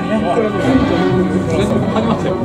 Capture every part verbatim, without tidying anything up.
始まったよ。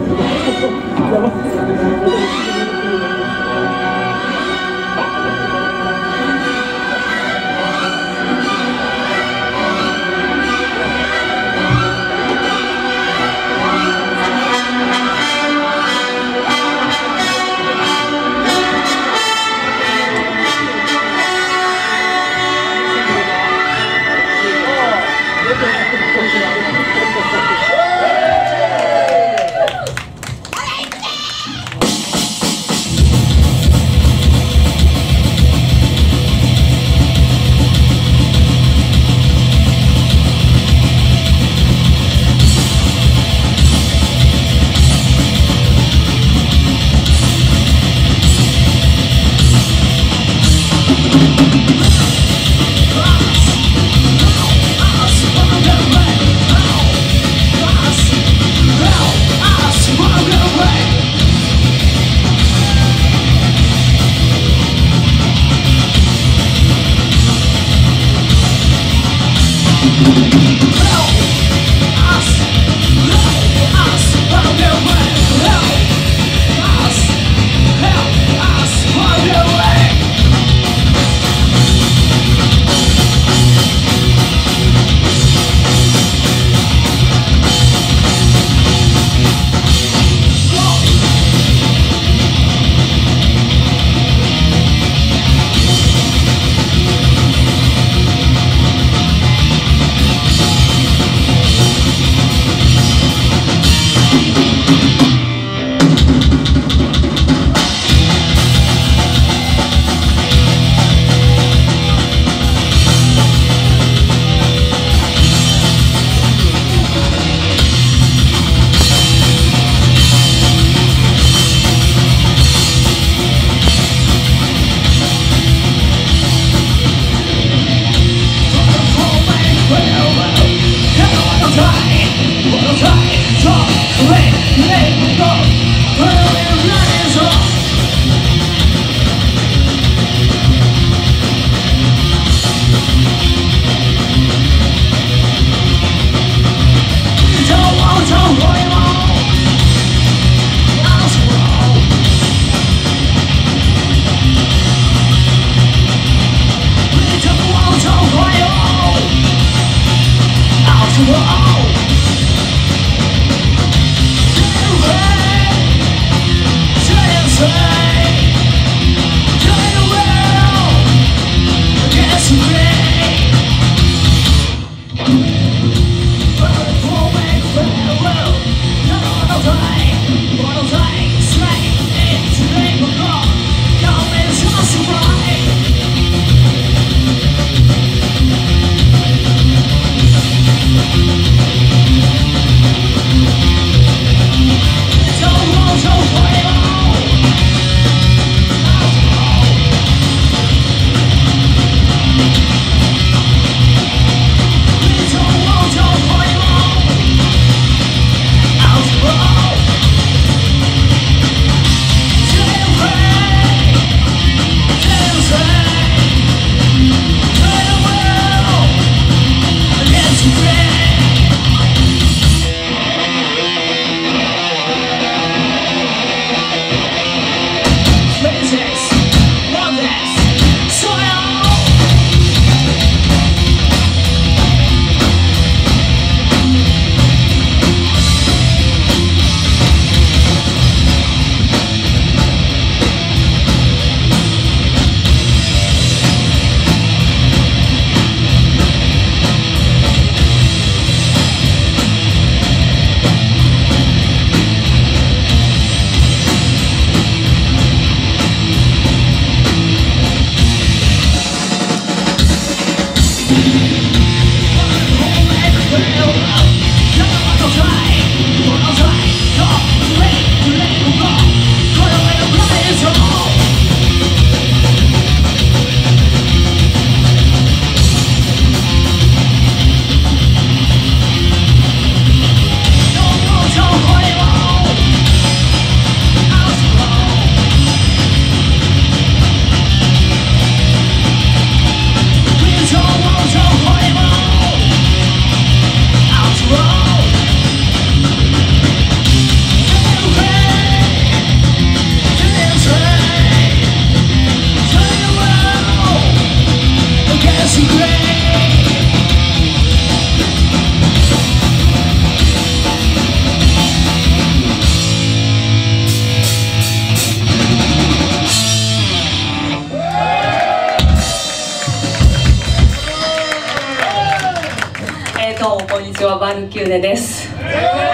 どうもこんにちは、バルキューレです。はい、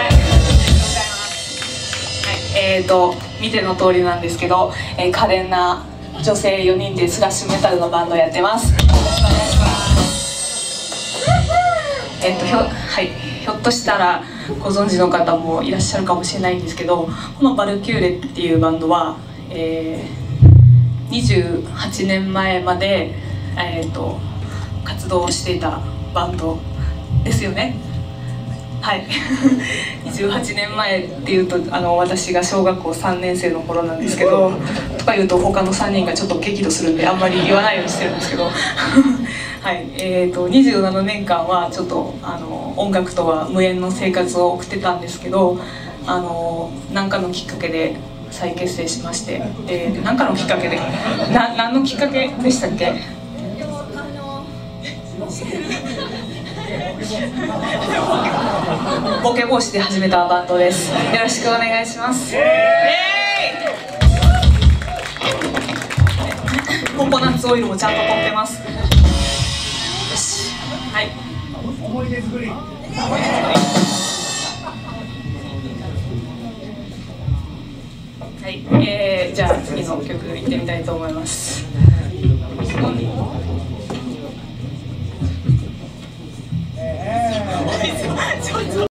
えーと見ての通りなんですけど、えー、可憐な女性よにんでスラッシュメタルのバンドをやってます。よろしくお願いします。えっとひょはいひょっとしたらご存知の方もいらっしゃるかもしれないんですけど、このバルキューレっていうバンドは、えー、にじゅうはちねんまえまで、えーと活動をしていたバンドですよね。はいにじゅうはちねんまえっていうとあの私が小学校さんねんせいの頃なんですけど、とか言うと他のさんにんがちょっと激怒するんであんまり言わないようにしてるんですけどはい、えーとにじゅうななねんかんはちょっとあの音楽とは無縁の生活を送ってたんですけど、あの何かのきっかけで再結成しまして、えー、何かのきっかけでな何のきっかけでしたっけ？ボケ防止で始めたバンドです。よろしくお願いします。ココナッツオイルもちゃんと取ってます。よし、はい。思い出作り。はい、えー、じゃあ次の曲いってみたいと思います。